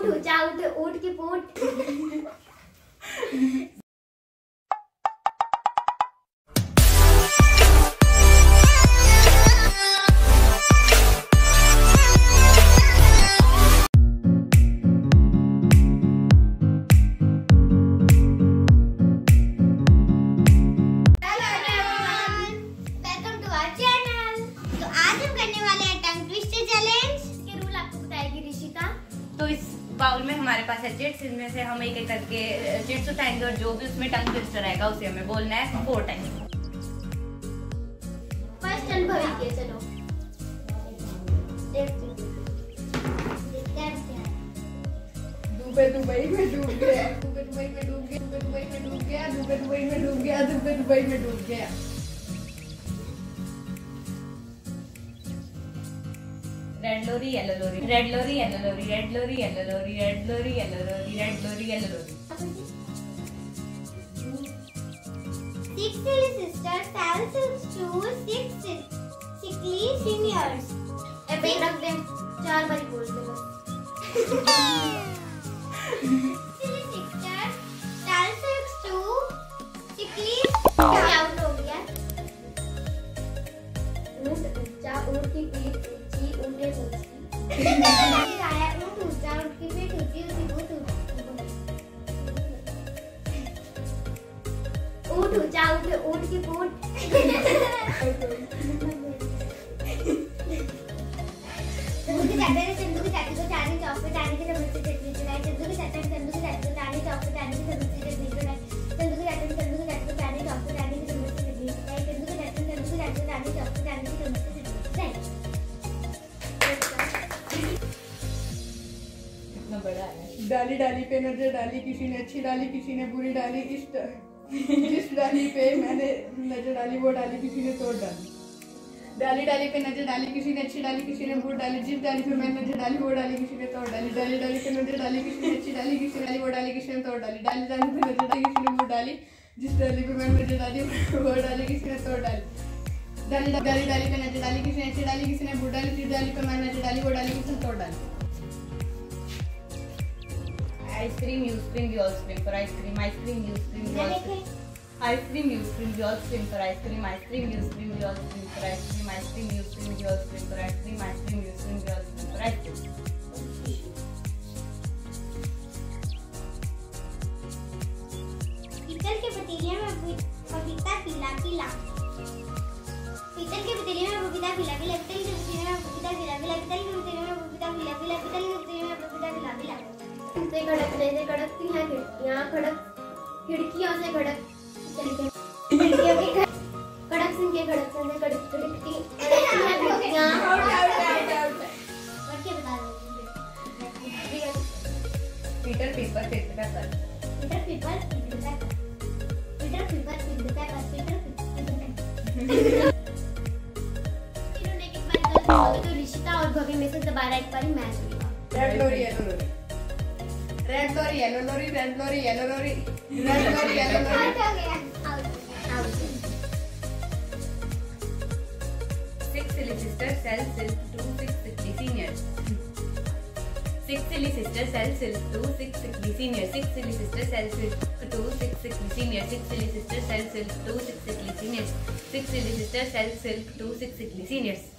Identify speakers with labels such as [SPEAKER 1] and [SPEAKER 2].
[SPEAKER 1] ऊंचा उठ ऊट की पूट।
[SPEAKER 2] बाउल में हमारे पास है चिट्स, इनमें से हम एक एक करके चिट्स उठाएंगे और जो भी उसमें टंग ट्विस्टर आएगा उसे हमें बोलना है 4 टाइम्स।
[SPEAKER 1] फर्स्ट अनुभवी के चलो
[SPEAKER 3] डूबे दुबई में डूब गया, डूबे दुबई में डूब गया, डूबे दुबई में डूब गया, डूबे दुबई में डूब गया, डूबे दुबई में डूब गया।
[SPEAKER 2] Red lorry yellow lorry, red lorry yellow lorry, red lorry yellow lorry, red lorry yellow lorry, red lorry yellow lorry.
[SPEAKER 1] 6 silly sisters tells to 6 sickly seniors। अबे रख दे, 4 बार बोल दे बस। Silly sisters tells to sickly out हो गया। ऊंट ऊंचा ऊंट की पीठ ऊंची ऊंटे ऊंची। आया ऊंट ऊंचा ऊंट की पीठ ऊंची ऊंची ऊंट ऊंचा ऊंट ऊंट की पूट। चंदू की चाची को चानी चौक पे चानी के चम्मच से चटनी चलाई। चंदू की चाची को चानी चौक पे चानी के चम्मच से चटनी चलाई। चंदू की चाची को चानी चौक पे चानी के चम्मच से चटनी चलाई। चंदू की चाची को चानी चौक पे चानी के चम्मच से चटनी चलाई।
[SPEAKER 2] इतना बड़ा है।
[SPEAKER 3] डाली डाली पे नजर डाली किसी ने अच्छी डाली किसी ने बुरी डाली, जिस डाली पे मैंने नजर डाली वो डाली किसी ने तोड़ डाली। डाली डाली पे नजर डाली किसी ने अच्छी डाली किसी ने बुरी डाली, जिस डाली पे मैंने नजर डाली वो डाली किसी ने तोड़ डाली। डाली डाली पे नजर डाली किसी ने अच्छी डाली किसी ने वो डाली किसी ने तोड़ डाली। डाली डाली पे नजर डाली किसी ने बुरी डाली, जिस डाली पे मैंने नजर डाली वो डाली किसी ने तोड़ डाली। डाली डाली डाली पे नजर डाली किसी ने अच्छी डाली किसी ने बुरी डाली, जिस डाली पे मैंने नजर डाली वो डाली किसी ने तोड़ डाली।
[SPEAKER 2] Ice cream, you scream, we all scream for ice cream. Ice cream, you scream, we all scream. Ice cream, you scream, we all scream for ice cream. Ice cream, you scream, we all scream for ice cream. Ice cream, you scream, we all scream for ice cream. Ice cream, you scream, we all scream for ice cream.
[SPEAKER 1] पीतल के पतीले में पपीता पीला पीला। पीतल के पतीले में पपीता पीला पीला। पीतल के पतीले में पपीता पीला पीला। पीतल के पतीले में पपीता पीला पीला। पीतल के पतीले में पपीता पीला पीला। से खड़कने से खड़कती हैं खिड़कियां, खिड़कियों से खिड़कियों की खड़क सुन के खड़कने से खड़कती हैं खिड़कियां। और क्या बता रहे हो?
[SPEAKER 2] Peter Piper picked the apple.
[SPEAKER 1] Peter Piper picked the apple. Peter Piper picked the apple. Peter Piper. तो ऋषिता और भव्य में से दोबारा एक बार मैच हुआ।
[SPEAKER 3] Red lorry yellow lorry, red lorry yellow lorry, red lorry yellow lorry, red lorry yellow lorry.
[SPEAKER 1] Out हो गया, out.
[SPEAKER 2] 6 silly sisters sell silk to 6 sickly seniors. 6 silly sisters sell silk to 6 sickly seniors. 6 silly sisters sell silk to 6 sickly seniors. 6 silly sisters sell silk to 6 sickly seniors. 6 silly sisters sell silk to 6 sickly seniors.